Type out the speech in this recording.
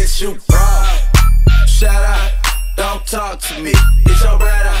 bitch, you broke. Shout out, don't talk to me. It's your brother.